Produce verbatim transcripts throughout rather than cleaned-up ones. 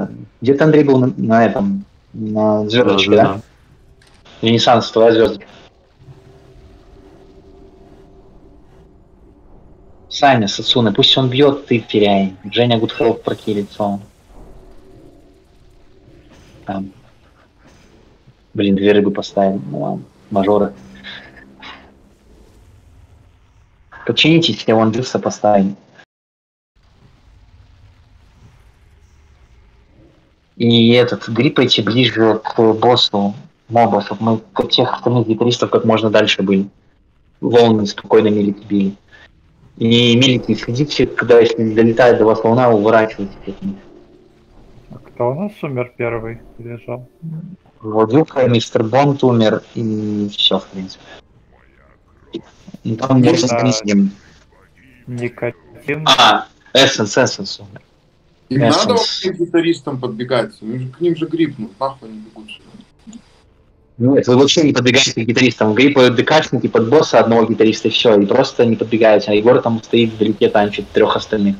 Где-то Андрей был на, на этом, на звездочке, Да, да, да? да. Ренессанс, твоя звездочка. Саня, Сацуна, пусть он бьет, ты теряй. Женя Гудхелп прокилится. Там. Блин, две рыбы поставили. Ну ладно, мажоры. Подчинитесь, все вон Дюса поставим. И этот, гриппайте ближе к боссу моба, чтобы мы как тех остальных гитаристов как можно дальше были. Волны спокойно милики били. И милики, следите, когда если долетает до вас волна, уворачивайтесь от них. А кто у нас умер первый? Лежал. Владюка, мистер Бонд умер, и все, в принципе. Ну, там Есть можно а, с ним. Никотин. А, Эссенс, Эссенс умер. Им надо Эссенс. к гитаристам подбегать, им же- к ним же грипнут, нахуй они бегут сюда. Нет, вы вообще не подбегаете к гитаристам. Гриппают ДКшники под босса одного гитариста и все, и просто не подбегаете. А Егор там стоит вдалеке, танчит трех остальных.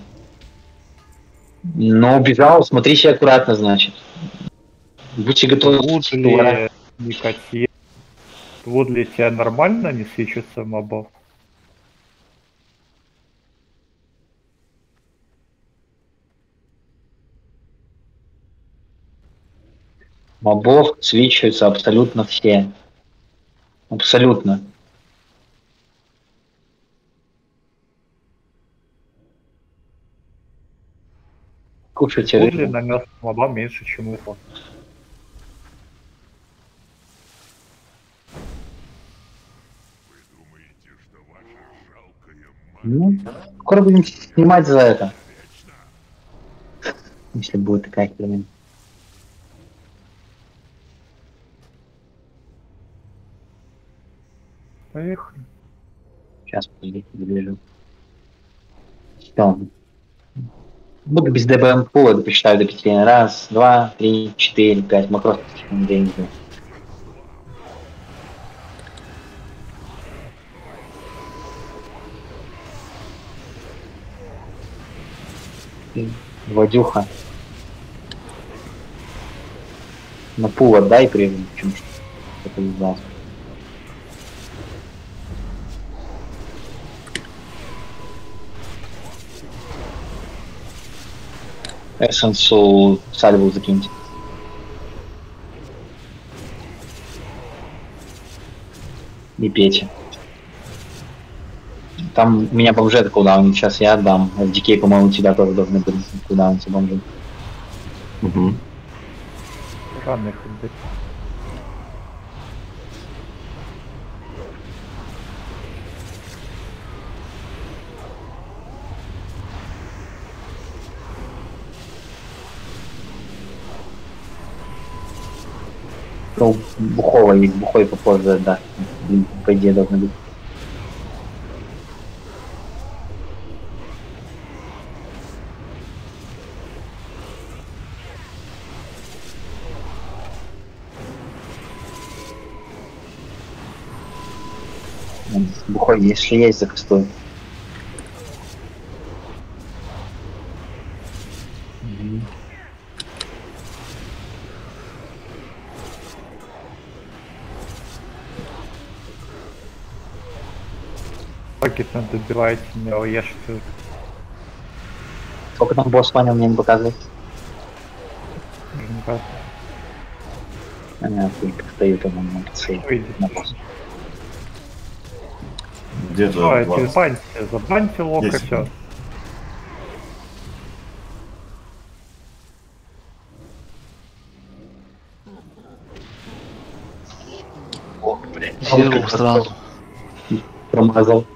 Но убежал, смотрите аккуратно, значит. Будьте готовы. Вуд ли Никотин? Вуд ли тебя нормально не свечится мобов? Мобов свечиваются абсолютно все. Абсолютно. Кушайте Вуд ли рыбу. нанес моба меньше, чем урон? Ну, скоро будем снимать за это. Если будет такая херня. Поехали. Сейчас, подожди, добежу. Все. Буду без ДБМ пула, посчитаю до пяти. Раз, два, три, четыре, пять. Макрос деньги. Вадюха. На пул отдай прежде, чем что-то издать. Эссенсу сальву закиньте. И Петя. Там у меня бомжи кулдаун, сейчас я отдам. В Дикей, по-моему, у тебя тоже должны быть кулдаун эти бомжи. Угу. Рано их отдать. Ну, бухого и бухой попозже, да. По идее должны быть. Бухой, если есть, закастуй. Пакет надо добивать, не ешьте. Сколько там босс, Ваня, мне не показывает? Понятно, только стоит он на цель. На босс. Где-то Давайте, двадцать. забаньте, забаньте лока, десять. все. Ох, блядь. Сиру сразу. Промазал.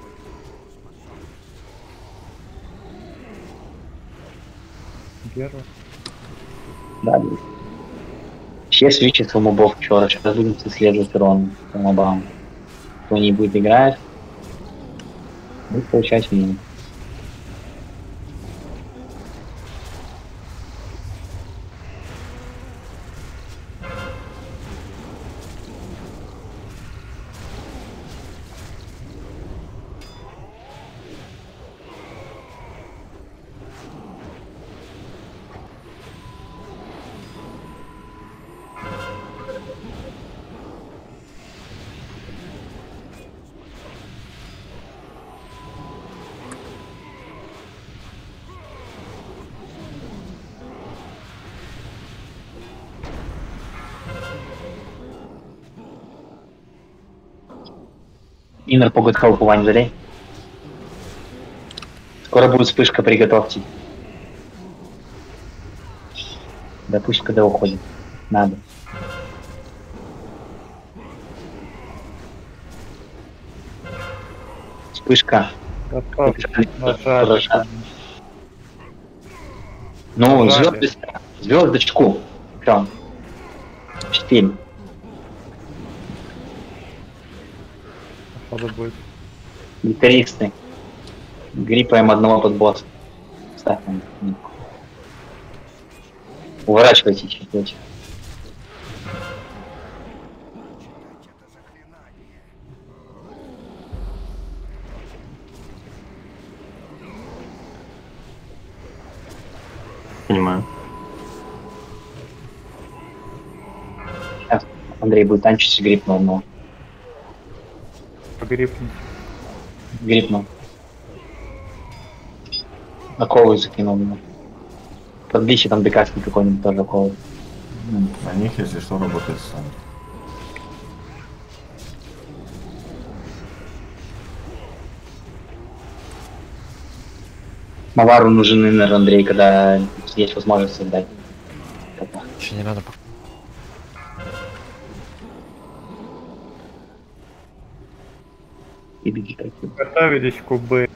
Геру. Да, блядь. Все свечатся у мобов вчера. Сейчас будем исследовать урон по мобам. Кто не будет играть, будет получать минус. Иннер по гудхелпу, Вань, залей. Скоро будет вспышка, приготовьте. Да пусть когда уходит. Надо. Вспышка. Готов. Нажали. Нажали. Ну, Нажали. звезд... звездочку. Все. Четыре. Надо будет. Гитаристы. Гриппаем одного под босс. Ставь нам. Уворачивайте чуть-чуть. Понимаю. Сейчас Андрей будет танчить и грипнул, но Погрипнуть. грипнул. Оковы закинул меня. Подбищи там декашки какой-нибудь тоже оковы. На них, если что, работает сам. Мавару нужен иннер, Андрей, когда есть возможность создать. Еще не надо. И беги такие. Готовились кубы.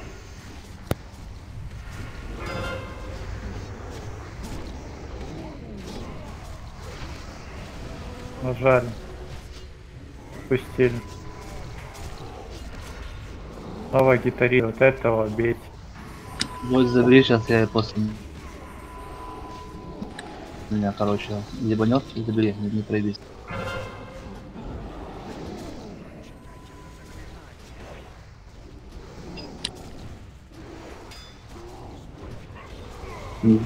Нажали. Пустили. Снова гитарист. Вот этого бейте. Вот забери, сейчас я после меня, короче, либо нес, и забери, не, не проебись. М.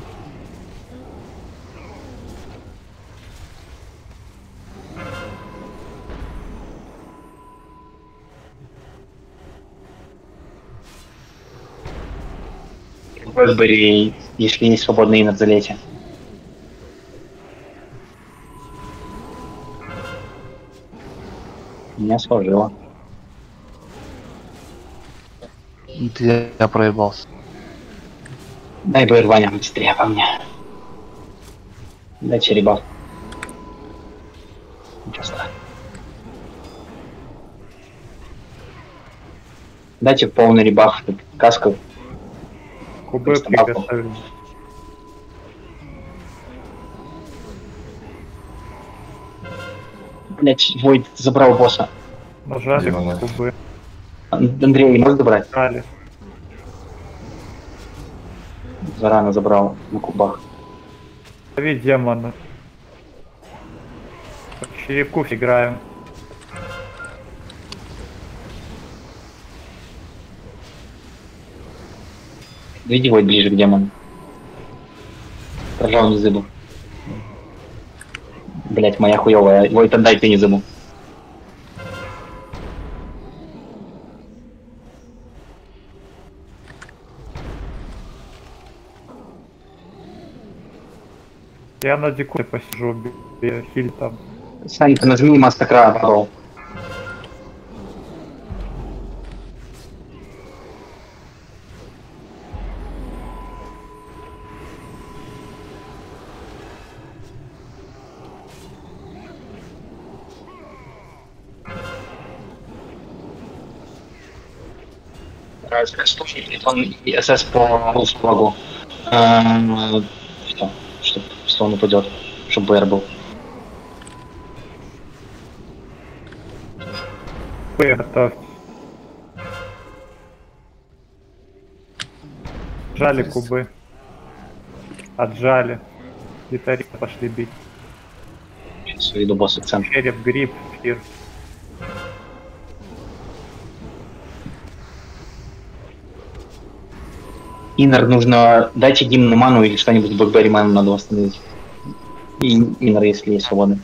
Бэдбери, если есть свободный иннер, залейте. Меня сложило. Ты я проебался. Дай бы Ваня быстрее по мне. Дай черебав. Ничего страшного. Дайте полный ребаф, каска. Кубы Просто бабку. приготовили. Блять, Войд забрал босса. Нажали Дело. кубы. Ан- Андрей, можешь забрать? Нажали. Зарано забрал на кубах. Лови демона. По черепку играем. Веди Войд ближе к демону. Прожал не зыбу. Блять, моя хуёвая. Войд, отдай ты не зыбу. Я на дику посижу, бе- хиль там. Сань, ты нажми мастакра, пожалуйста. Он СС по флагу. Что? Что он упадет, чтобы БР был. Кубы готовьте. Отжали кубы. Отжали. Гитаристы пошли бить. Сейчас уведу босса в центр. Череп, гриб, фир. Иннер нужно... Дайте гимн ману или что-нибудь, Блэкберри ману надо восстановить. И иннер, если есть свободный.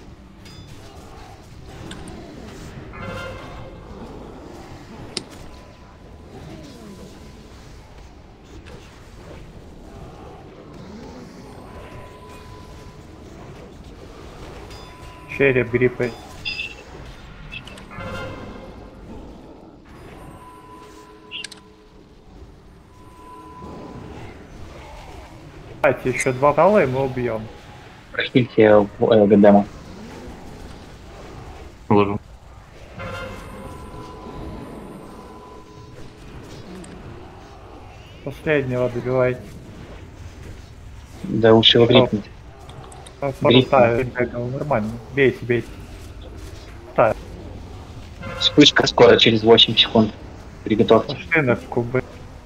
Череп, гриппы. Давайте еще два тала и мы убьем. Прохильте э, Гадема. Ложу. Последнего добивайте. Да лучше его грипнуть. Порутаю, нормально. Бейте, бейте. Так, Вспышка скоро, через восемь секунд. Приготовьте. пошли на кубы.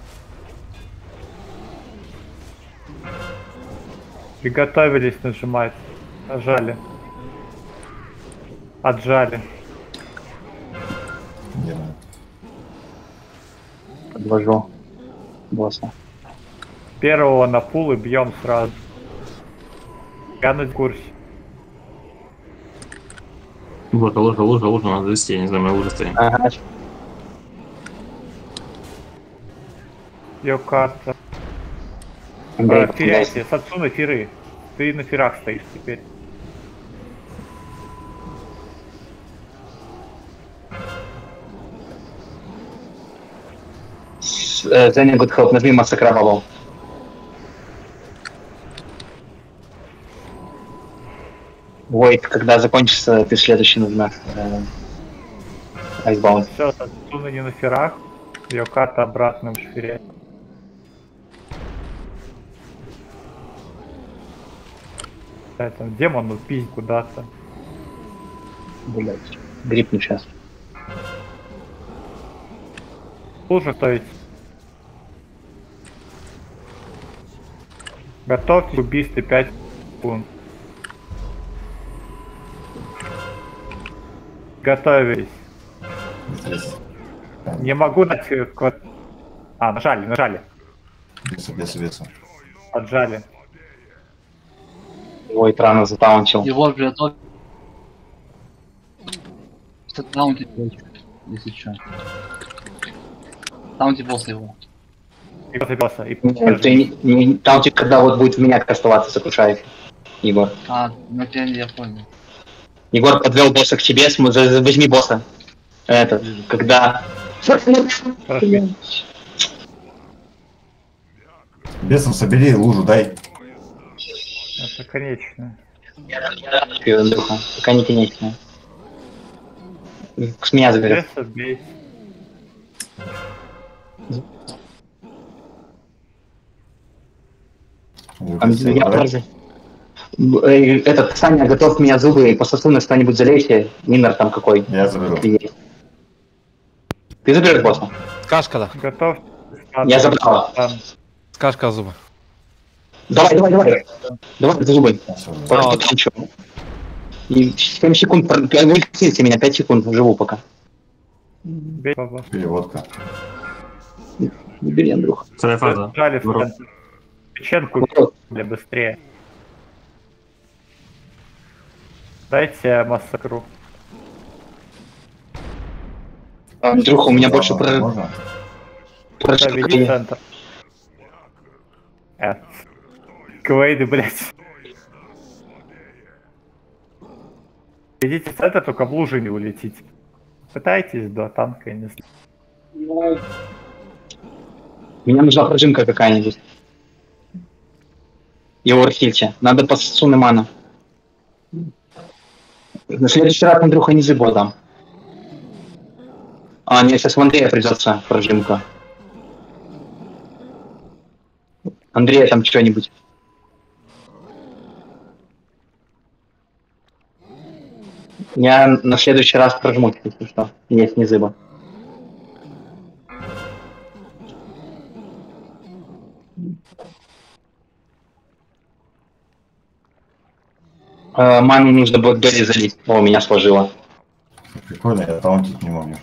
Приготовились нажимать. Нажали. Отжали. Делаю. Подвожу босса. Первого на пул и бьем сразу. Я на курсе. Ложа, ложа, ложа, ложа, надо завести, я не знаю, мы уже стоим. Ага. Ее карта. Андрей, А, Фиряйте, Сацуна фиры. Ты на фирах стоишь теперь. Зеня Good Help, нажми Массакра Бабл. Войт, когда закончится, ты следующий нажмешь. Айсбаунд. Все, Сацуна не на фирах. Ее карта обратно в шфире. Это демон упись куда-то. Блять. Грипну сейчас. Лужа стоит. Готовьте убийство пять секунд. Готовились. Здесь. Не могу дать код. А, нажали, нажали. Весу, весу, весу. Отжали. Войт рано затаунчил. Его приготовь. Таунти, если что. Таунти после его. И посыпался. И Нет, ты не- не- таунчик, когда вот будет в меня оставаться, сокрушает. Егор. А, ну я, я понял. Егор подвел босса к тебе, см- за- за- возьми босса. Этот, когда... Хорошо. Бесом собери, лужу дай. Это конечно. Андрюха, пока не конечная. С меня заберет. Беса бей. Я тоже. Э, Этот, Саня, готов меня зубы, и по сосуну что-нибудь залейте. Минор там какой. Я заберу. Есть. Ты заберешь босса? Скашка, да. Готов. Я забрал. Скашка зуба. Давай, давай, давай. Давай, за зубы. Всё, Просто А, танчу. И семь секунд, про- вы косите меня, пять секунд, живу пока. Бей баба. переводка. Не бери, Андрюха. Вторая фаза. Отжали в Ворот. центр. Печенку Вот. для быстрее. Дайте массакру. Андрюха, у меня больше Ладно, про... можно? про Да, веди шоколад. центр. Э. Квейды, блять. Идите в центр, только в лужи не улетите. Пытайтесь до танка, не знаю. Мне нужна пружинка какая-нибудь. Его архильте. Надо по Сацуне мана. На следующий раз, Андрюха, не зыбо дам. А, мне сейчас в Андрея придется пружинка. Андрея там что-нибудь. Я на следующий раз прожмусь, если что. Есть не зыба. Э, Маме нужно будет Доли залить. О, меня сложило. Прикольно, я таунтить не могу.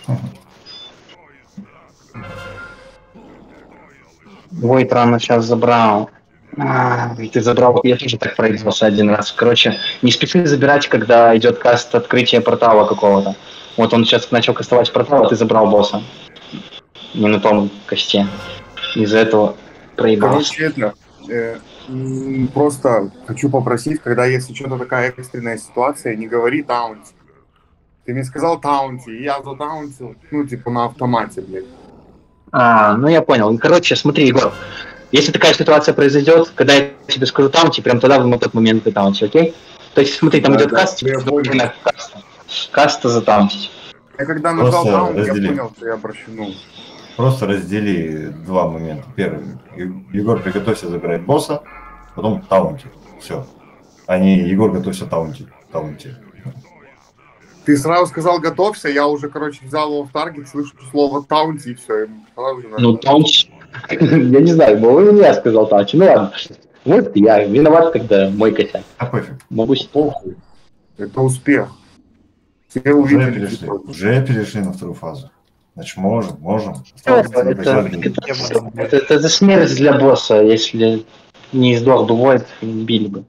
Войт рано сейчас забрал. А, ты забрал, я тоже так проигрался один раз. Короче, не спеши забирать, когда идет каст открытия портала какого-то. Вот он сейчас начал кастовать портал, а ты забрал босса. Не на том косте. Из-за этого проебался. Короче, это, э, м, просто хочу попросить, когда если что-то такая экстренная ситуация, не говори таунти. Ты мне сказал таунти, и я затаунтил, ну, типа на автомате, блядь. А, ну я понял. Короче, смотри, Егор. Если такая ситуация произойдет, когда я тебе скажу таунти, прям тогда в этот момент вы таунти, окей? То есть, смотри, там Да, идет да, каст, я понял. каста. Каста затаунтить. Я когда нажал Просто таунт, я раздели. понял, что я прощу. Просто раздели два момента. Первый. Е- Егор, приготовься забирать босса, потом таунти. Все. А не Егор, готовься таунти. Таунти. Ты сразу сказал готовься, я уже, короче, взял его в таргет, слышу слово таунти и все. Ну, таунти... Я не знаю, был и я сказал таунти. Ну ладно. Вот я виноват, когда мой косяк. А пофиг. Могу с- Похуй. Это успех. Все Уже увидели. перешли. типа. Уже перешли на вторую фазу. Значит, можем, можем. Это, Осталось это, последний. это, это, это смерть для босса, если не сдох бы Войд, не били бы.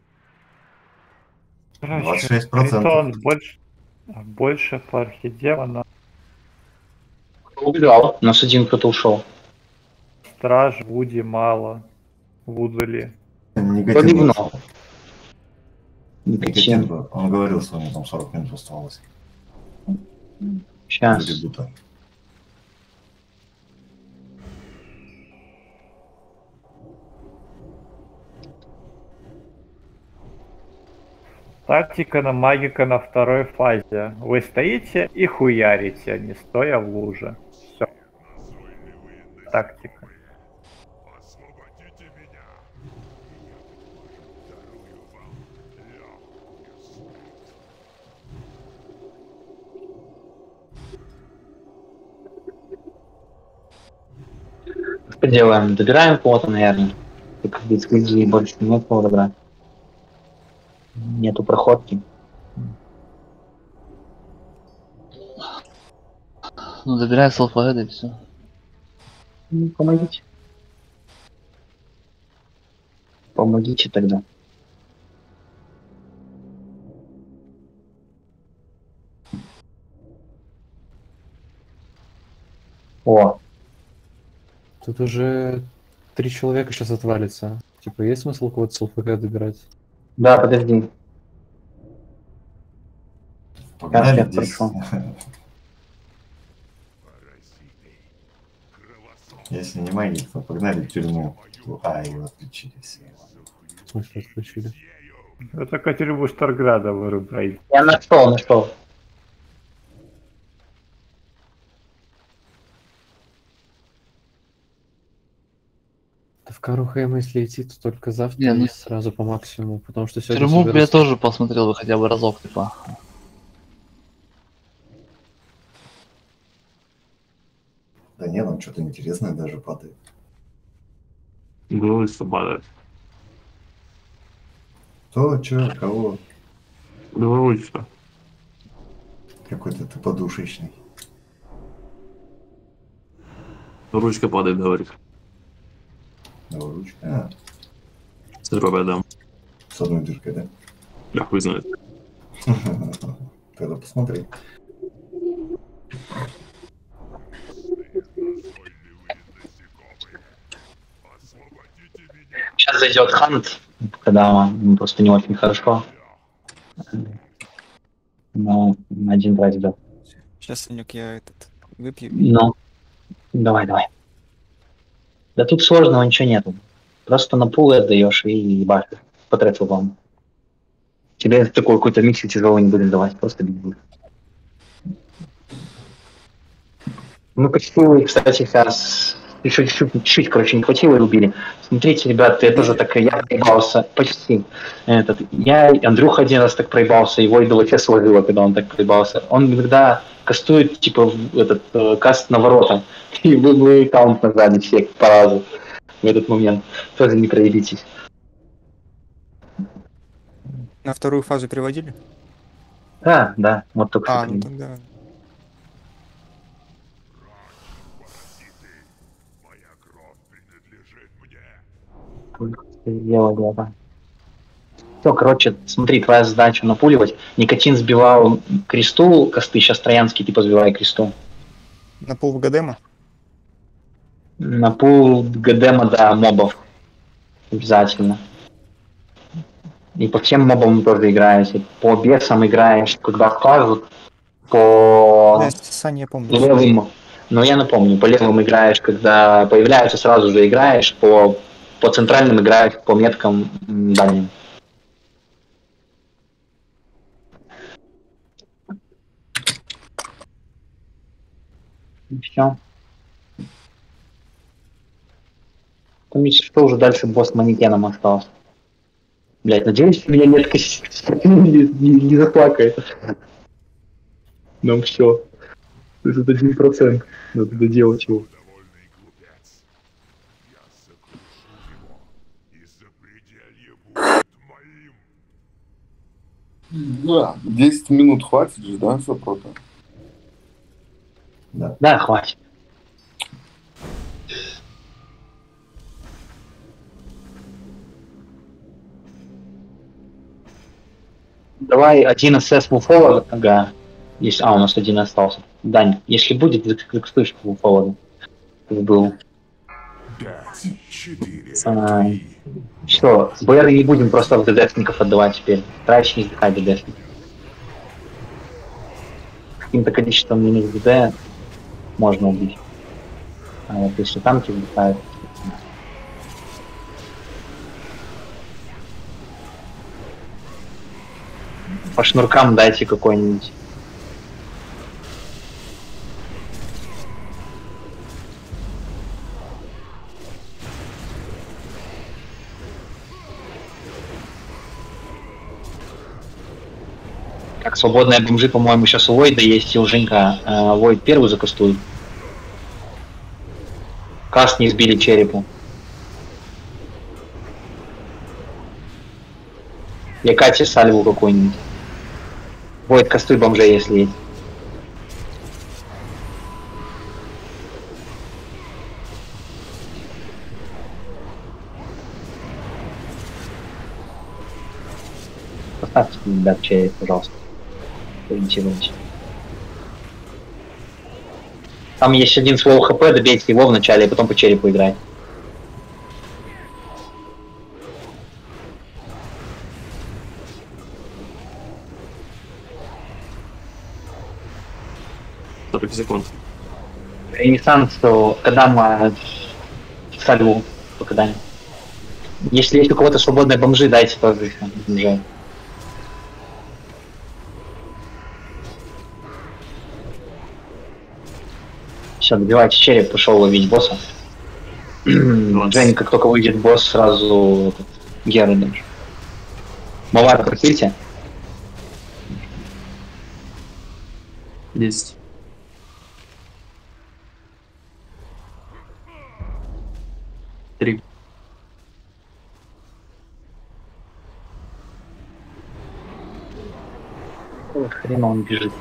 двадцать Короче, шесть процентов. Тритон больше, больше по архидемона. Убежал, у нас один кто-то ушел. Страж, Вуди мало. Вудали. Никотин. Подъебнул. был. Никотин. Никотин был. Он говорил, что у него там сорок минут оставалось. Сейчас. Вроде будто. Тактика на магика на второй фазе. Вы стоите и хуярите, не стоя в луже. Все. Тактика. Что делаем? Добираем кого-то, наверное. Так без людей больше нет кого добрать. Нету проходки. Ну, добирай салфаэда и все. Ну, помогите. Помогите тогда. О, Тут уже три человека сейчас отвалится. Типа, есть смысл кого-то с ЛФК добирать? да, подожди. Погнали Сейчас, здесь. хорошо. Если не магия, то погнали в тюрьму. А, его отключили все. В смысле, отключили? Это Катерину Штарграда вырубай. Я нашел, нашел. Да в Карухайм, если идти, то только завтра Не, ну- и сразу по максимуму, потому что сегодня Тюрьму бы я собираюсь- тоже посмотрел бы хотя бы разок, типа. Да нет, там что-то интересное даже падает. Было что падает. То, что, кого? Белоручка. Какой-то ты подушечный. Ручка падает, говорит. Ну, ручка. А, С дробой дам. с одной дыркой, да? Я хуй знает. Тогда посмотри. Сейчас зайдет Хант, когда ему просто не очень хорошо. Но на один раз да. Сейчас, Санек, я этот выпью. Ну, давай, давай. Да тут сложного ничего нету. Просто на пул отдаешь и ебашишь. Потратил вам. Тебе такой какой-то микс тяжелый не будем давать, просто бить будет. Ну, почти, кстати, сейчас еще чуть-чуть, чуть-чуть, короче, не хватило и убили. Смотрите, ребята, я тоже так, я проебался, почти. Этот, я, Андрюха один раз так проебался, его идол вообще сложило, когда он так проебался. Он иногда кастует, типа, в этот, э, каст на ворота, и вы, вы каунт нажали все по разу в этот момент. Тоже не проебитесь. На вторую фазу переводили? Да, да, вот только А, что. ну тогда... Сделали, да. Все, короче, смотри, твоя задача напуливать. Никотин сбивал кресту, косты, сейчас Троянский типа сбивай кресту. На пол Гадема? На пул Гадема, да, мобов. Обязательно. И по всем мобам тоже играете. По бесам играешь, когда скажут. По Да, Саня, я помню. левым, Но я напомню, по левым играешь, когда появляются, сразу же играешь, по, по центральным играешь по меткам м, дальним. И все. Там, если что, уже дальше босс манекеном остался. Блять, надеюсь, у меня метка не, не, не заплакает. Нам все. Тут один процент. Надо доделать его. Да, десять минут хватит же, да, Сопрота? Да. Да, хватит. Давай один эс фулл ага. Если... А, у нас один остался. Дань, если будет, закрикстуешь фулл фоллоу. Был. А, что, БР не будем просто в ДДшников отдавать теперь. Раньше не вздыхать ДДшников. Каким-то количеством минус ДД можно убить. А вот если танки вздыхают... По шнуркам дайте какой-нибудь. Так, свободные бомжи, по-моему, сейчас у Войда есть, и у Женька. Э, Войд первый закастует. Каст не сбили черепу. Я Кате сальву какой-нибудь. Войд, кастуй бомжей, если есть. Поставьте, да, череп, пожалуйста. Ориентируйтесь. Там есть один слоу хп, добейте его вначале, а потом по черепу играть. сорок секунд. Ренессанс, то когда мы сальву покидаем. Если есть у кого-то свободные бомжи, дайте тоже еще бомжей. Все, добивайте череп, пошел ловить босса. Жень, как только выйдет босс, сразу этот, Геру дашь. Мавара прохильте. десять. Три. Хрена он бежит.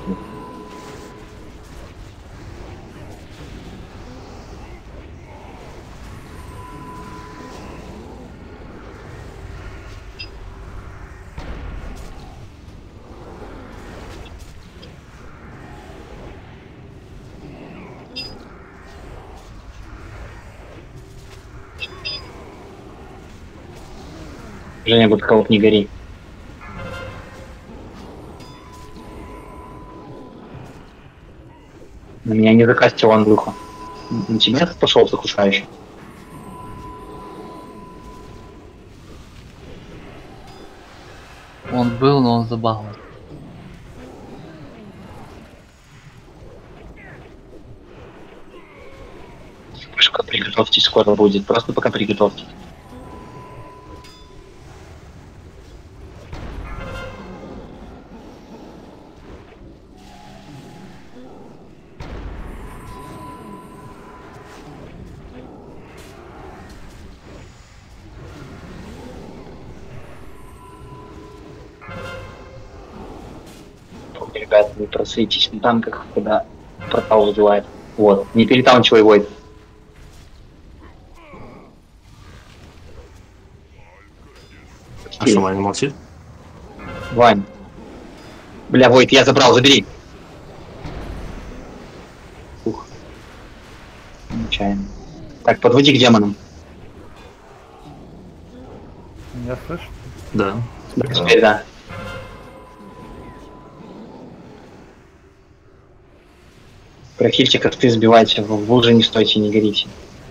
Женя, вот кого не гори. На меня не закастил Андрюха. На тебя пошел сокрушающий. Он был, но он забагал. Пока приготовьтесь, скоро будет. Просто пока приготовьтесь. Ребята, не просветитесь на танках, когда портал вызывает. Вот, не перетаунчивай Войд. А что, Ваня молчит? Вань. Бля, Войд, я забрал, забери. Ух. Нечаянно. Так, подводи к демонам. Меня слышишь? Да. Теперь да. Профильчиков ты сбивайте, в луже не стойте, не горите.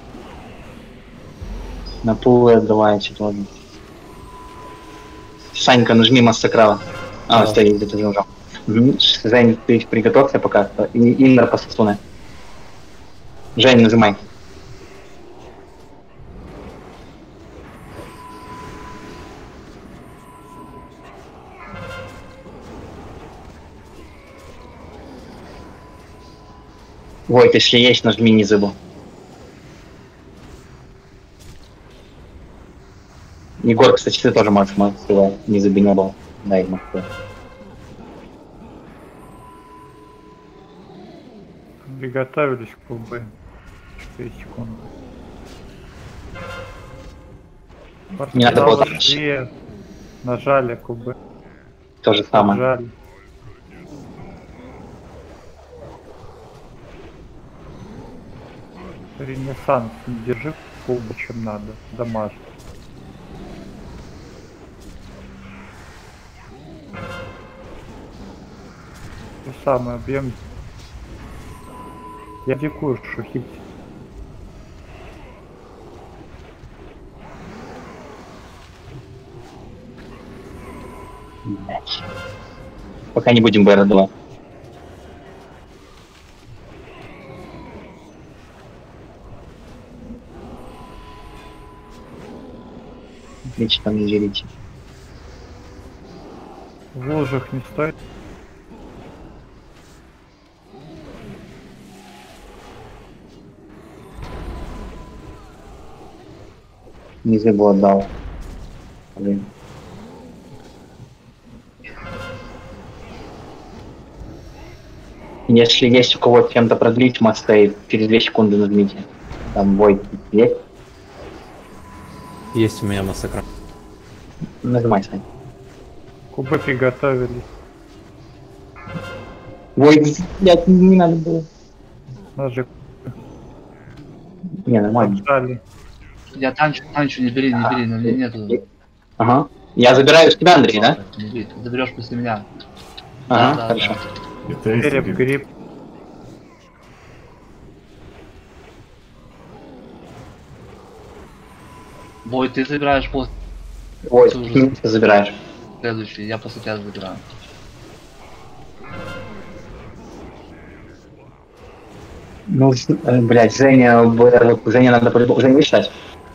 На пулы отдавайте тоже. Санька, нажми массакрала. А, Да. стоит, где-то нажал. Угу. Жень, ты приготовься пока. И- Иннер по сосуне. Жень, нажимай. Войт, если есть, нажми не забыл. Егор, кстати, ты тоже можешь массовать. Не забей, не было. Дай массовать. Приготовились к кубы. четыре секунды. Не надо было так. Зашли, нажали кубы. То же самое. Нажали. Ренессанс, не держи кубы, чем надо. Дамаж. То самое, объем. Я дикую шухить. Блядь. Пока не будем БР два. Отлично, там не делите. В лужах не стоит. Не забыл, отдал. Блин. Если есть у кого чем-то продлить, мастей, через две секунды нажмите. Там бой есть. Есть у меня массакра. Нажимай, Сань. Кубы приготовились. Ой, блядь, не надо было. Ножик Не, нормально. нажали. Я танчу, танчу, не бери, не бери, на мне нету. Ага. Я забираю с тебя, Андрей, да? Не бери, ты заберешь после меня. Ага, да, хорошо. Это есть Гриб, гриб. гриб. Бой, ты забираешь после Ой, Ты уже- ты ты забираешь. следующий, я после тебя забираю. Ну, с- э, блядь, Женя, б- вот Женя надо по-любому. Женя, вычитать.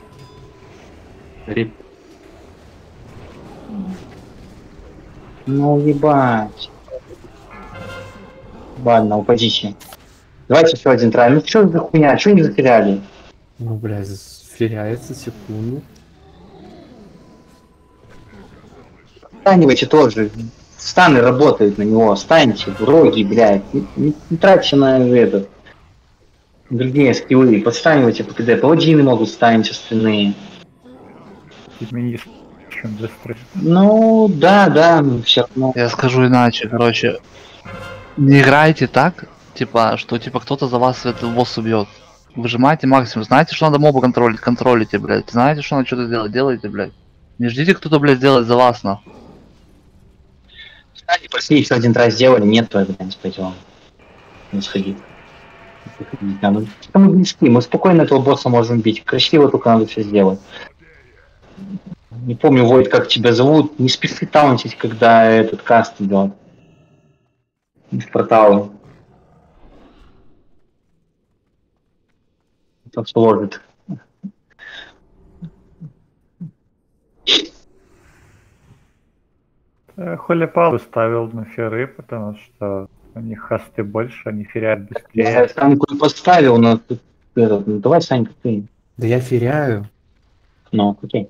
Гриб. Ну, ебать. Ладно, упадите. Давайте еще один трай. Ну что за хуйня? Что не затеряли? Ну, блядь, сферяется секунду. Встанивайте тоже. Станы работают на него. Встаньте, роги, блядь. Не, не- не тратьте на этот. Другие скиллы. Подстанивайте по КД. Паладины могут станить остальные. Изменишь, чем быстрее. Ну, да, да, все равно. Я скажу иначе, короче. Не играйте так, типа, что типа кто-то за вас этот босс убьет. Выжимайте максимум. Знаете, что надо моба контролить, контролите, блядь. Знаете, что надо что-то делать, делайте, блядь. Не ждите, кто-то, блядь, сделает за вас, нахуй. Кстати, пошли еще один трай сделали. Нет, то блядь, пойдем. Не сходить. Не знаю, ну, что мы близки, мы спокойно этого босса можем бить. Красиво только надо все сделать. Не помню, Войт, как тебя зовут. Не спеши таунтить, когда этот каст идет. В порталы. Это сложит. Э, Холипал ставил на феры, потому что у них хасты больше, они ферят Я быстрее. Саньку поставил, но тут, этот, ну, давай, Санька, ты. Да я феряю. Ну, окей.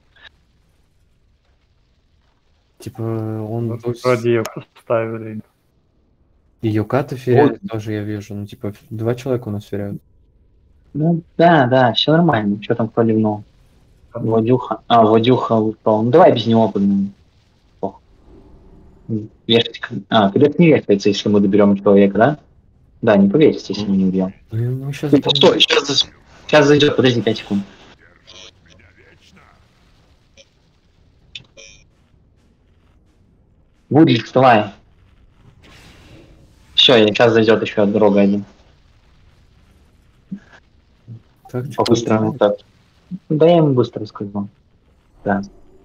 Типа, он Вот то есть- вроде ее поставили. и Йоката феряет тоже, я вижу. Ну, типа, два человека у нас феряют. Ну, да, да, все нормально. Что там кто ливнул? Владюха. А, Владюха упал. Ну, давай без него поднимем. Ох. Вешать. А, когда не вешается, если мы доберем человека, да? Да, не повесится, если мы не убьем. Ну, мы сейчас... Ну, стой, сейчас, сейчас зайдет, подожди, пять секунд. Вудлик, вставай. Все, сейчас зайдет еще от дорога один. Так, По-быстрому так. Да, я ему быстро сказал. Да.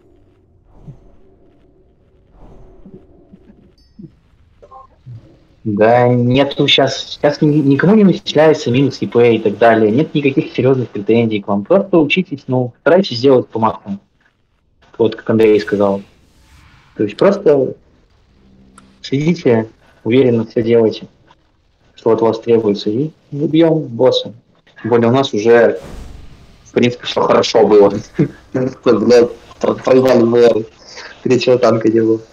Да, нету сейчас, сейчас ни- никому не начисляется минус ИП и так далее. Нет никаких серьезных претензий к вам. Просто учитесь, ну, старайтесь сделать по максимуму. Вот как Андрей сказал. То есть просто следите, уверенно все делайте, что от вас требуется, и убьем босса. Тем более у нас уже, в принципе, все хорошо было. Блядь, проебали мэр. Третьего танка не было.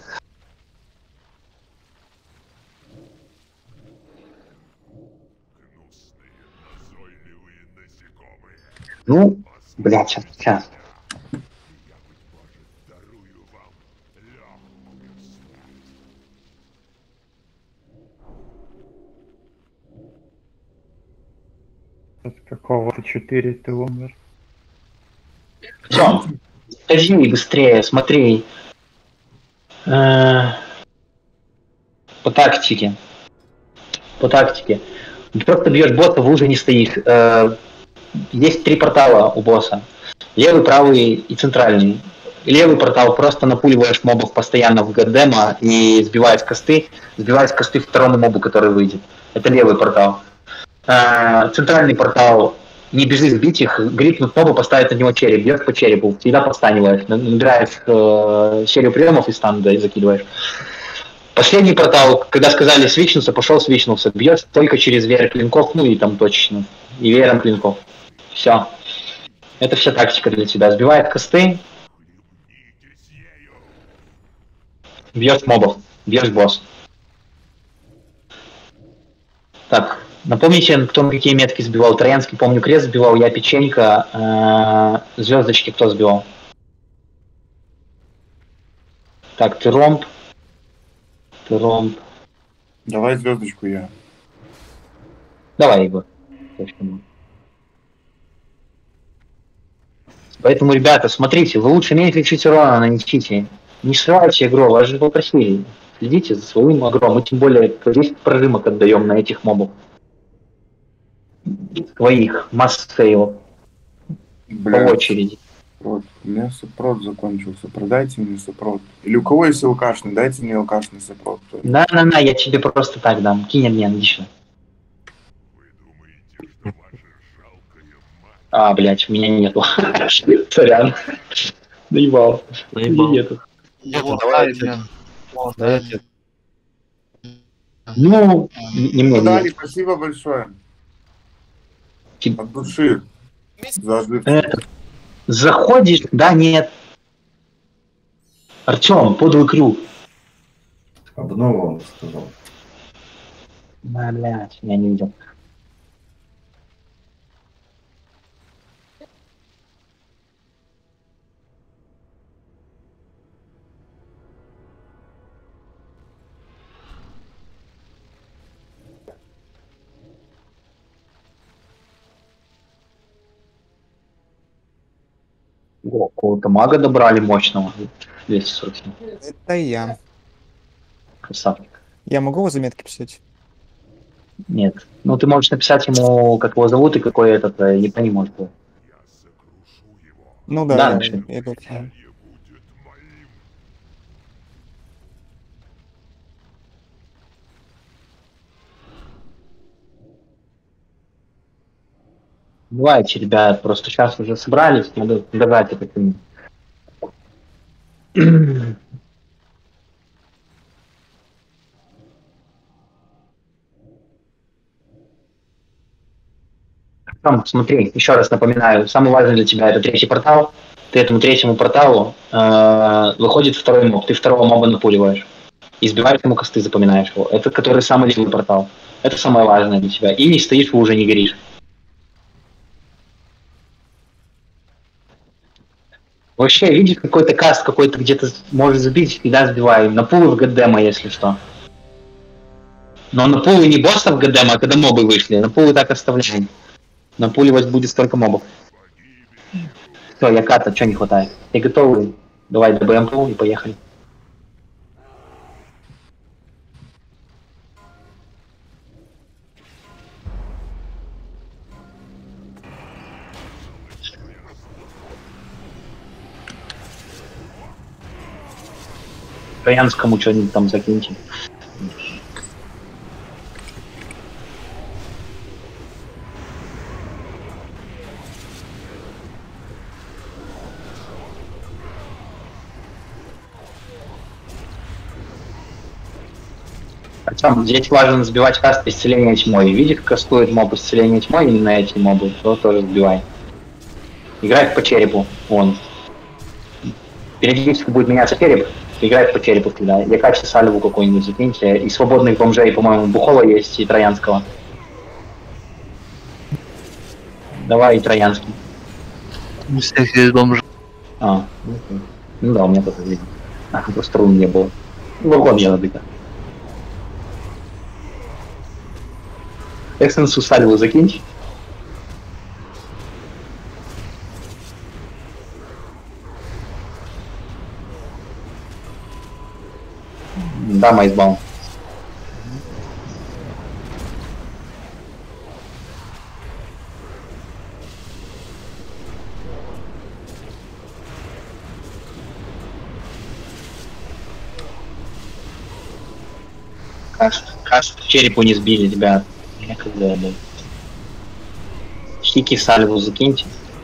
Ну, блядь, сейчас, сейчас. От какого-то четыре ты умер. Все, ходи быстрее, смотри. Э, По тактике. По тактике. Ты просто бьешь босса, в луже не стоишь. Э, Есть три портала у босса. Левый, правый и центральный. Левый портал просто напуливаешь мобов постоянно в Годдема и сбиваешь косты. Сбиваешь косты второму мобу, который выйдет. Это левый портал. Э, Центральный портал, не бежишь бить их, грипнут моба, поставить на него череп, бьешь по черепу, всегда подстаниваешь, набираешь э, серию приемов и стан, да, и закидываешь. Последний портал, когда сказали свичнуться, пошел свичнулся, бьешь только через веер клинков, ну и там точечно, и веером клинков. Все. Это вся тактика для тебя. Сбивает косты, бьешь мобов, бьешь босс. Так, напомните, кто на какие метки сбивал. Троянский, помню, крест сбивал, я печенька, э, звездочки кто сбивал? Так, ты ромб. Ты ромб. Давай звездочку я. Давай, Егор. Точно. Поэтому, ребята, смотрите, вы лучше меньше лечить урона, нанесите. Не срывайте игру, вас же попросили. Следите за своим агром. Мы тем более десять прожимок отдаем на этих мобов. Своих, масс сейвов. По Бля, очереди. супрот. У меня супрот закончился. Продайте мне супрот. Или у кого есть ЛКшный, дайте мне ЛКшный супрот. На-на-на, я тебе просто так дам. Кинь мне, иди сюда. А, блядь, у меня нету. Сорян. Наебал. Наебал. Нету. Давай, блин. Да, я- Ну, не не мне, Дали, не. спасибо большое. Тип- От души. За оживку. Этот, заходишь, да, нет. Артем, подлый крюк. Обнова он сказал. Да, блядь, я не видел. О, какого-то мага добрали мощного. двести сорок семь. Это я. Красавчик. Я могу его заметки писать? Нет. Ну, ты можешь написать ему, как его зовут и какой этот, э, не понимаю, что. Ну да, Да, я, напиши. я его знаю. Давайте, ребят, просто сейчас уже собрались, надо давать это к ним. Артём, смотри, еще раз напоминаю, самый важный для тебя это третий портал. Ты этому третьему порталу э, выходит второй моб, ты второго моба напуливаешь. И сбиваешь ему косты, запоминаешь его. Это который самый левый портал. Это самое важное для тебя. И не стоишь, вы уже не горишь. Вообще, видишь, какой-то каст какой-то где-то может забить, всегда сбиваем. На пулы в Годдема, если что. Но на пулы не боссов Годдема, а когда мобы вышли. На пулы так оставляем. Напуливать будет столько мобов. Все, я ката, что не хватает? Ты готовы? Давай добавим пул и поехали. Троянскому что-нибудь там закиньте. Причем здесь важно сбивать каст исцеления тьмой. Видишь, кастует моб исцеления тьмой именно эти мобы, то тоже сбивай. Играет по черепу, вон. Периодически будет меняться череп, играет по черепу всегда. Якачи сальву какой-нибудь закиньте. И свободных бомжей, по-моему, Бухова есть, и Троянского. Давай и Троянский. У всех есть бомжи. А, ну да, у меня тоже видно. А, просто рун не было. Ну, вот я надыка. Эксенсу сальву закиньте. Да, майсбаум. Каст, каст черепу не сбили, ребят. Некогда, да. Хики сальву закиньте.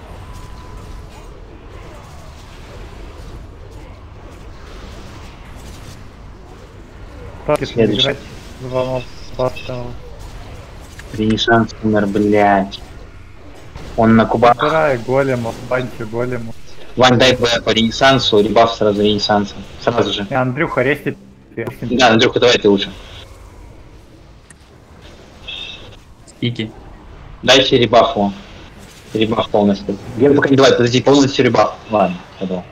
Так, Следующий. играть два моба поставил. Ренессанс умер, блядь. Он на кубах. Вторая голема, баньте голема. Вань, дай по, по ренессансу, ребаф сразу ренессанса. Сразу же. И Андрюха, рести. Да, Андрюха, давай ты лучше. Спики. Дайте ребафу. Ребаф полностью. Я пока не давай, подожди, полностью ребаф. Ладно, тогда.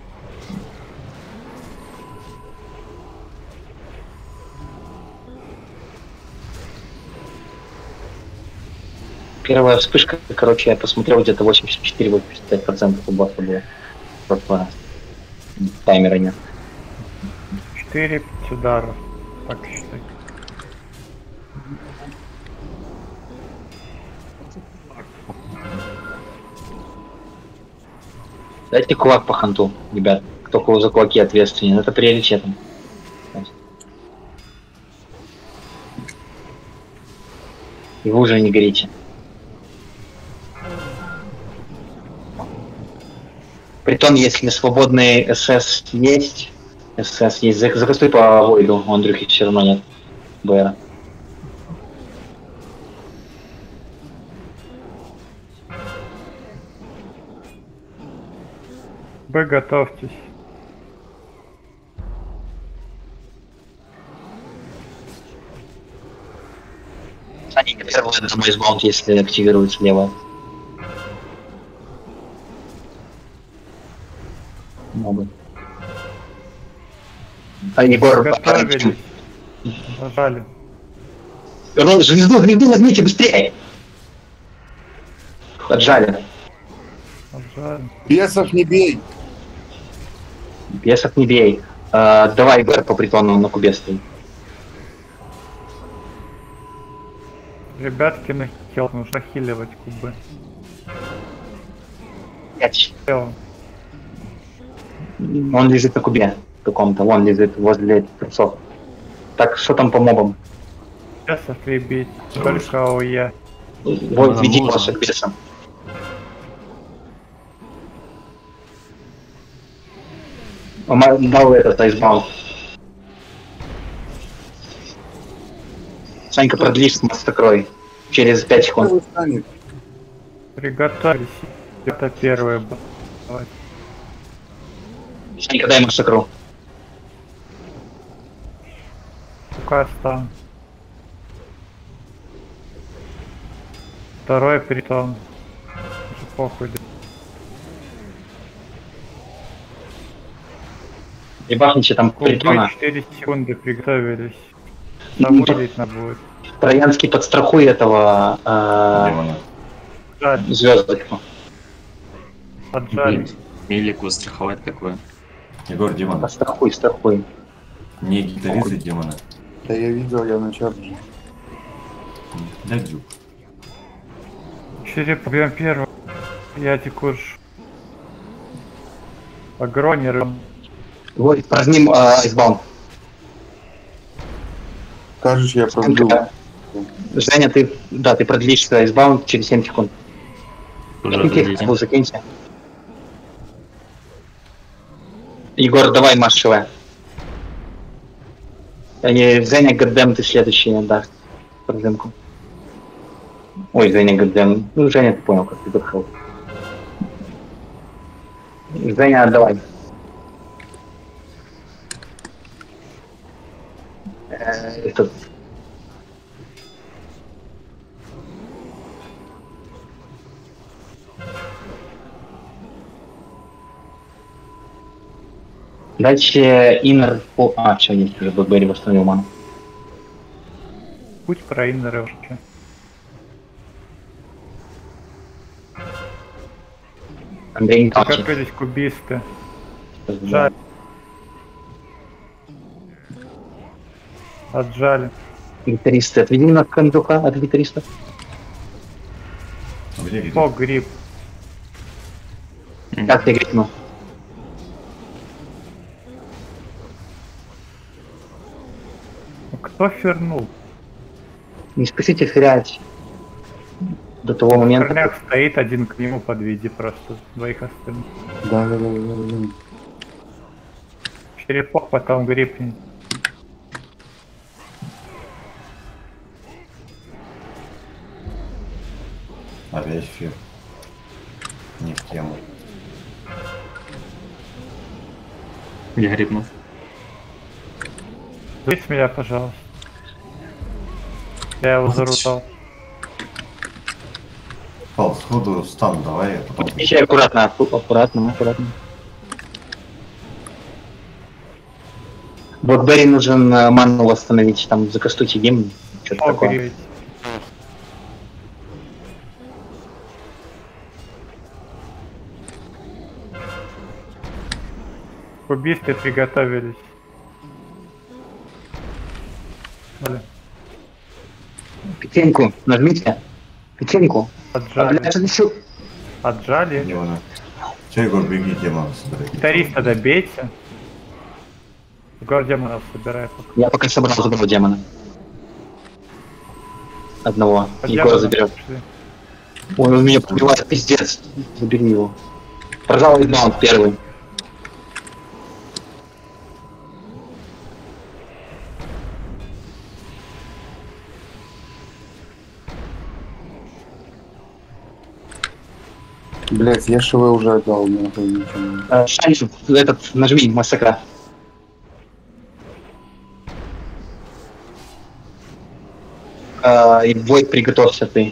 Первая вспышка, короче, я посмотрел, где-то восемьдесят четыре — восемьдесят пять процентов у босса было. Просто таймера нет. четыре пять ударов. Так считай. Дайте кулак по ханту, ребят. Кто кого за кулаки ответственен, это приоритетом. И вы уже не горите. Притом, если свободный СС есть, СС есть, закастуй по Войду, у Андрюхи все равно нет БР. Вы готовьтесь. Они не первый это мой сбаунт, если активируется лево. Мобы. А Егор, Готовились. Нажали. Рон, звезду, звезду возьмите быстрее! Отжали. Нажали. Бесов не бей! Бесов не бей. А, давай, Егор, по притону на кубе стоит. Ребятки на хил, нужно хиливать кубы. Пять. Хил. Он лежит на кубе каком-то, вон лежит возле трусов. Так, что там по мобам? Бесов прибить. Только АОЕ. Вот, веди вас к бесам. Дал этот айсбаун. Санька, продлишь мастокрой. Через пять секунд. Приготовились. Это первое. Давай. Санька, дай мастокру. Пока стан. Второй притон. Уже похуй. Ебахните там Кубы притона. четыре секунды приготовились. Ну, Там надо будет. Троянский подстрахуй этого э, Демона. Жаль, звездочку. отжали. Мелику страховать такое. Егор, демон. Подстрахуй, страхуй. Не гитарист и демона. Да я видел, я на чарже. Дай дзюк. Череп убьем первого. Я текуш. Агронер. Вот, прозним айсбаунд. Кажешь, я продлю. Женя, ты, да, ты продлишь айсбаунд через семь секунд. Уже Каких отойдите. был, закиньте. Егор, давай маршевая. Они, Женя, Гаддем, ты следующий отдашь пружинку. Ой, Женя, Гаддем. Ну, Женя, ты понял, как ты подошел. Женя, давай. Э, Этот... Дальше иннер... О, а, все, есть уже, Блэкберри восстановил ману. Путь про иннеры вообще. Андрей Николаевич. Готовились кубисты. Жаль. Отжали. Гитаристы. Отведи на кондука от гитариста. Где гитарист? О, гриб. Как ты грипнул? Кто фернул? Не спешите ферять до того В момента. корнях стоит, один к нему подведи просто двоих остальных. Да, да, да, да, да. Черепок потом грипнет. Опять эфир. Не в тему. Я грипнул. Здесь меня, пожалуйста. Я его зарутал. Пал, сходу стан давай, а потом... Еще аккуратно, аку- аккуратно, аккуратно. Блэкберри нужен э, ману восстановить, там закастуйте гимн, что-то О, такое. гриб. Кубисты приготовились. Далее. Петеньку нажмите. Петеньку. Отжали. Блядь, еще- Отжали. Не вона. Че, Егор, беги, демон собирай. Гитариста добейте. Егор демонов собирай пока. Я пока собрал забрал демона. Одного. Под Егор демоном заберет. пошли. Ой, он меня побивает, пиздец. Забери его. Пожалуй, раунд первый. Блять, я ШВ уже отдал, нахуй ничего не- Э, Шанс, этот, нажми, массакра. Э, И бой, приготовься ты.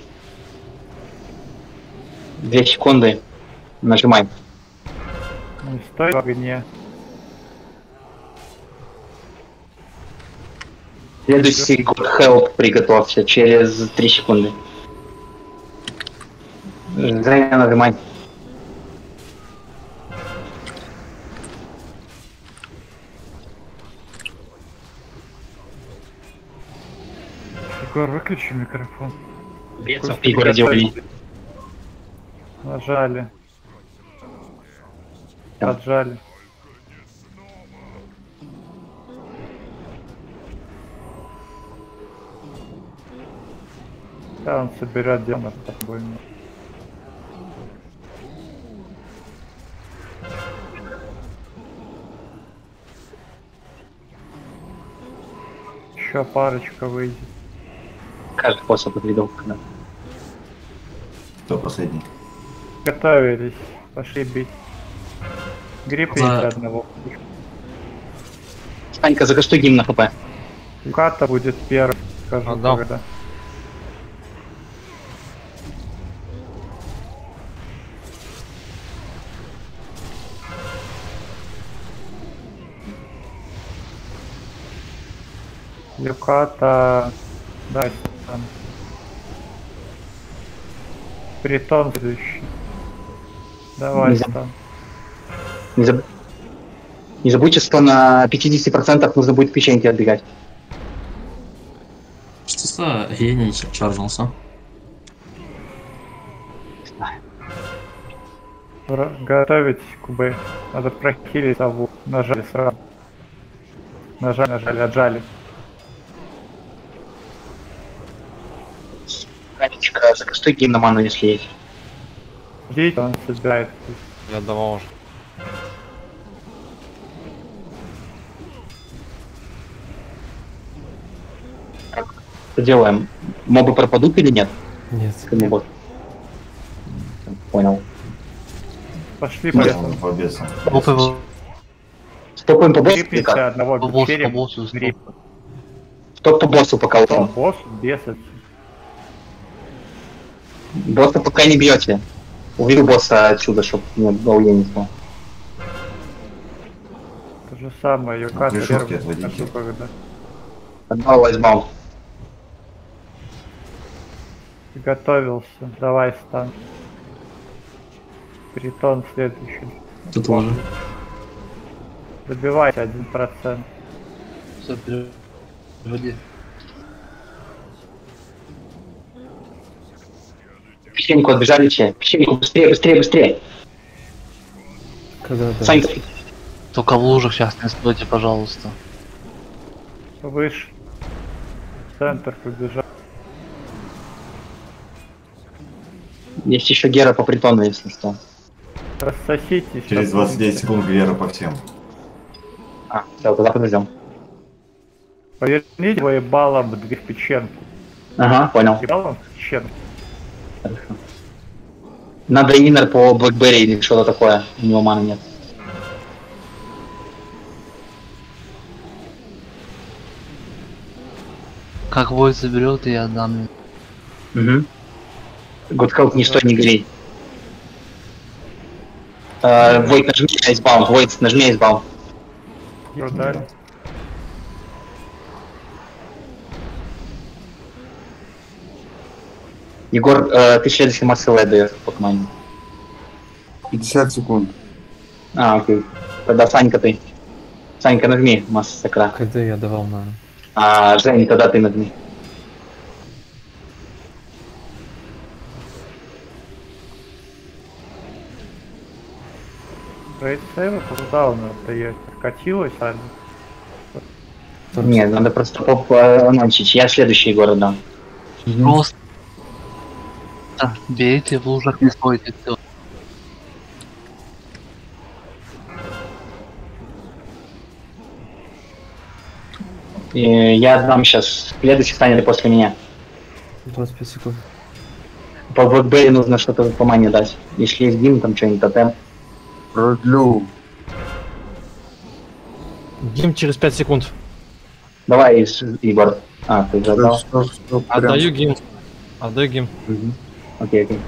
Две секунды. Нажимай. Не стой в огне. Следующий God Help приготовься через три секунды. Женя, нажимай. Егор, выключи микрофон. Бесов Егора делали. Нажали. Да. Отжали. Да, он соберет демонов с тобой. Еще парочка выйдет. Каждый способ отведал. Да. Кто последний? Готовились. Пошли бить. Гриппните За- одного. Станька, закастуй гимн на хп. Ката будет первый, скажу Отдам. когда. Люката... Да, там. Притон следующий. Давай, Нельзя. там. Не, заб- не забудьте, что на пятьдесят процентов нужно будет печеньки отбегать. Что за гений чаржился? Р- Готовить кубы. Надо прохилить сову. Нажали сразу. Нажали, нажали, отжали. Ранечка, закастой гейм на ману, если есть. Ждите, он собирает. Я давал уже. Что делаем? Мобы пропадут или нет? Нет. Ну вот. Понял. Пошли, Ну, поехали. по бесам. Опа, Стопаем по боссу или Крепните как? одного по боссу, по череп. боссу, Три. стоп. Стоп по боссу пока Кто? вот. Босс, бесы. Босса пока не бьете. Уведу босса отсюда, чтоб не было не. То же самое, Юка, Пришутки первый. отводите. Когда Одного возьму. готовился. Давай, стан. Притон следующий. Тут тоже. Добивайте один процент. Всё, переводи. Печеньку отбежали все. Печеньку быстрее, быстрее, быстрее. Когда да. Санька, Только в лужах сейчас не стойте, пожалуйста. Выше. Центр побежал. есть еще Гера по притону, если что. Рассоситесь. Через двадцать девять секунд Гера по всем. А, все, тогда подождем. Поверните воебалом две печенки. Ага, понял. Ебалом печенки. Хорошо. Надо инер по Блэкберри или что-то такое. У него маны нет. Как бой заберет, я отдам. Угу. Годхелп не стой, не грей. Э, Войт, нажми айсбаунт, Войт, нажми айсбаунт. Продали. Егор, э, ты следующий массы даешь по команде. пятьдесят секунд. А, окей. Тогда Санька ты. Санька, нажми масса сакра. Когда я давал на... А, Жень, тогда ты нажми. Рейдсейва куда у нас дает? Катилась, а? Нет, надо просто поанонсить. Я следующий Егор дам. Просто бейте, в лужах не стойте, все. И я дам сейчас. Следующий станет после меня. двадцать пять секунд. По Блэкберри нужно что-то по мане дать. Если есть гимн, там что-нибудь тотем. Продлю. Гим через пять секунд. Давай, Ис- Егор. А, ты уже отдал? Что- что прям- Отдаю гим. Отдаю гим. Мгм. Окей, окей.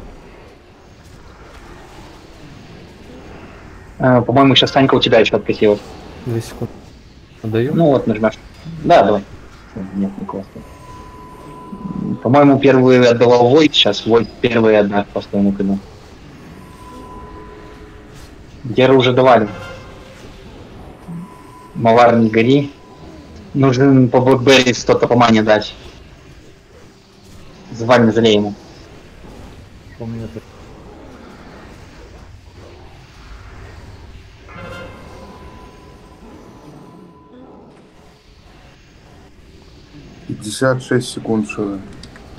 Э, по-моему, сейчас Санька у тебя еще откатилась. две секунды. Отдаю? Ну вот, нажмешь. Да, давай. Нет, не классно. По-моему, первый отдавал Войт, сейчас Войт первый отдаст по своему кину. Геры уже давали. Мавар, не гори. Нужно по Блэкберри что-то по мане дать. Зваль, не залей ему. У меня за- пятьдесят шесть секунд, что ли?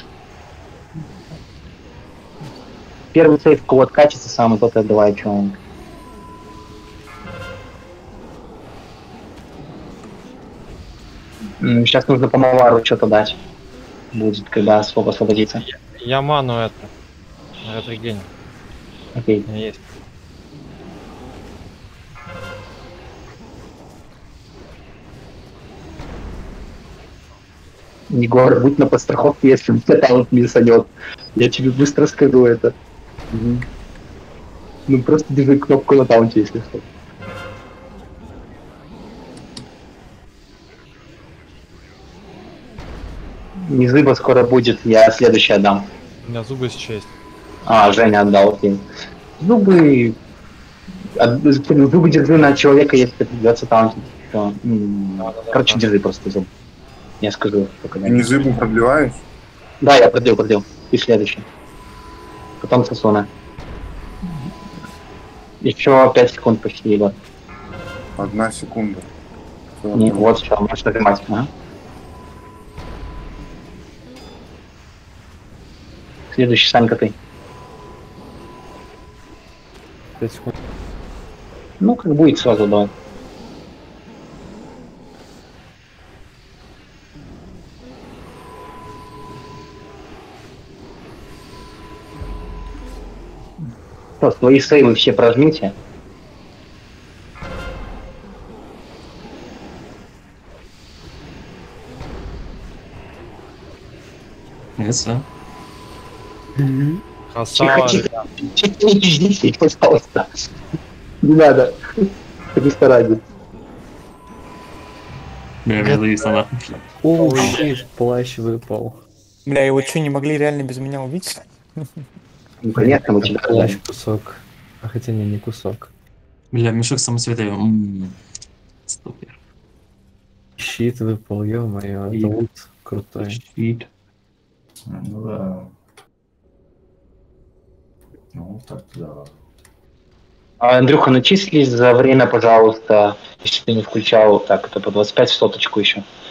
Первый сейф, кого откатится самый, тот и отдавай, что он. М, Сейчас нужно по Мавару что-то дать. Будет, когда сколько освободится. Я ману это. Это гень. Окей. У меня есть. Егор, будь на подстраховке, если у тебя талант не сойдет. Я тебе быстро скажу это. Мгм. Ну просто держи кнопку на таунте, если что. Незыба скоро будет, я следующий отдам. У меня зубы счесть. А, Женя отдал, окей. Зубы... от- Зубы держи на человека, если придется таунтить. Всё. М, Короче, держи просто зуб. Я скажу, только Ты не зыбу продлеваешь? Да, я продлил, продлил. И следующий. Потом Сосуна. Еще пять секунд почти, Егор. Одна секунда. Всё, Не, ну, вот все, можешь нажимать. А? Следующий, Санька, ты. пять секунд. Ну, как будет сразу, давай. Что, свои сейвы все прожмите. Это. Красава. Тихо, тихо, не ждите, пожалуйста. Не надо. Христа ради. Бля, меня зависло нахуй. О, щит, плащ выпал. Бля, его что, не могли реально без меня убить? Ну, конечно, мы тебя Плащ ждали. кусок. А хотя не, не кусок. Бля, мешок самоцветов. М-м-м. Супер. Щит выпал, ё-моё, И- это лут крутой. Щит. Ну да. Ну так, да. А, Андрюха, начислись за время, пожалуйста, если ты не включал, так, это по двадцать пять в соточку еще.